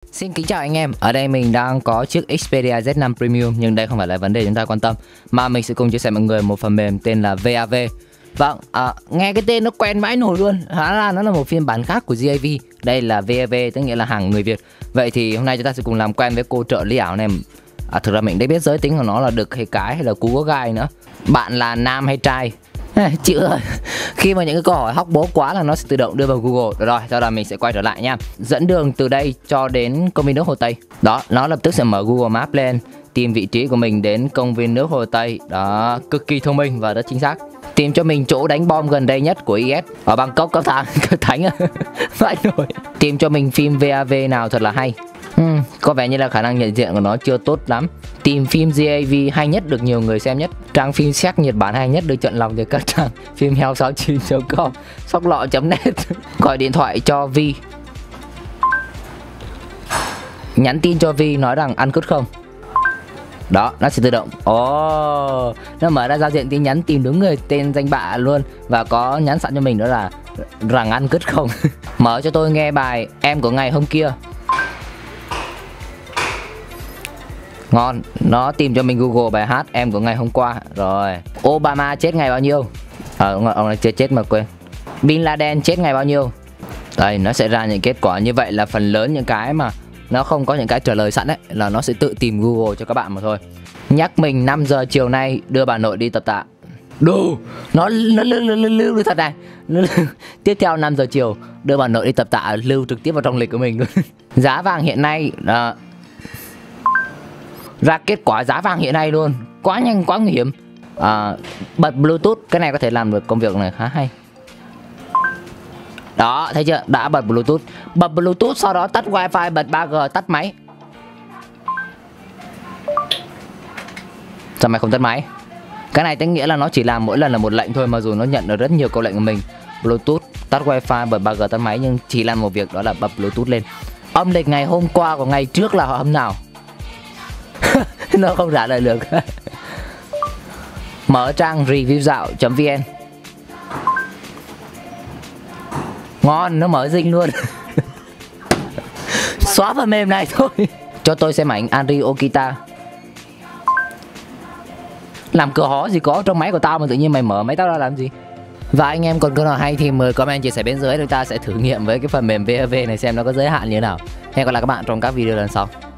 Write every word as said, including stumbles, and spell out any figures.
Xin kính chào anh em, ở đây mình đang có chiếc Xperia Z năm Premium, nhưng đây không phải là vấn đề chúng ta quan tâm, mà mình sẽ cùng chia sẻ mọi người một phần mềm tên là vê a vê. Vâng, à, nghe cái tên nó quen vãi nổi luôn, hóa ra nó là một phiên bản khác của giê a vê. Đây là vê a vê, tức nghĩa là hàng người Việt. Vậy thì hôm nay chúng ta sẽ cùng làm quen với cô trợ lý ảo này. À, thực ra mình đã biết giới tính của nó là đực hay cái hay là cú có gai nữa. Bạn là nam hay trai? Chịu rồi. Khi mà những cái câu hỏi hóc búa quá là nó sẽ tự động đưa vào Google. Được rồi, sau đó mình sẽ quay trở lại nha. Dẫn đường từ đây cho đến công viên nước Hồ Tây. Đó, nó lập tức sẽ mở Google Maps lên, tìm vị trí của mình đến công viên nước Hồ Tây. Đó, cực kỳ thông minh và rất chính xác. Tìm cho mình chỗ đánh bom gần đây nhất của i ét ở Bangkok, cấp thang, thánh à. Vãi nổi. Tìm cho mình phim vê a vê nào thật là hay. Hmm, có vẻ như là khả năng nhận diện của nó chưa tốt lắm. Tìm phim giê a vê hay nhất được nhiều người xem nhất. Trang phim xét Nhật Bản hay nhất được chọn lòng từ các trang phim heo sáu chín chấm com, sóc lọ chấm net. Gọi điện thoại cho Vi. Nhắn tin cho Vi nói rằng ăn cướp không. Đó, nó sẽ tự động. Ồ, oh, nó mở ra giao diện tin nhắn tìm đúng người tên danh bạ luôn. Và có nhắn sẵn cho mình đó là rằng ăn cứt không. Mở cho tôi nghe bài Em của ngày hôm kia. Ngon, nó tìm cho mình Google bài hát Em của ngày hôm qua. Rồi, Obama chết ngày bao nhiêu? Ờ, à, ông này chết chết mà quên. Bin Laden chết ngày bao nhiêu? Đây, nó sẽ ra những kết quả như vậy. Là phần lớn những cái mà nó không có những cái trả lời sẵn đấy là nó sẽ tự tìm Google cho các bạn mà thôi. Nhắc mình năm giờ chiều nay đưa bà nội đi tập tạ. Đủ, nó nó lưu lưu lưu lưu thật này. Tiếp theo năm giờ chiều đưa bà nội đi tập tạ, lưu trực tiếp vào trong lịch của mình luôn. Giá vàng hiện nay uh, ra kết quả giá vàng hiện nay luôn, quá nhanh quá nguy hiểm. À, bật Bluetooth, cái này có thể làm được công việc này khá hay. Đó, thấy chưa? Đã bật Bluetooth. Bật Bluetooth sau đó tắt Wi-Fi, bật ba G, tắt máy. Sao mày không tắt máy? Cái này tức nghĩa là nó chỉ làm mỗi lần là một lệnh thôi, mà dù nó nhận được rất nhiều câu lệnh của mình. Bluetooth, tắt Wi-Fi, bật ba G, tắt máy, nhưng chỉ làm một việc, đó là bật Bluetooth lên. Âm lịch ngày hôm qua của ngày trước là âm nào? Nó không trả lời được. Mở trang review dạo chấm vn. Ngon, nó mở dinh luôn. Xóa phần mềm này thôi. Cho tôi xem ảnh Anri Okita. Làm cửa hó gì có trong máy của tao mà tự nhiên mày mở máy tao ra làm gì? Và anh em còn câu nào hay thì mời comment chia sẻ bên dưới, chúng ta sẽ thử nghiệm với cái phần mềm vê a vê này xem nó có giới hạn như thế nào. Hẹn gặp lại các bạn trong các video lần sau.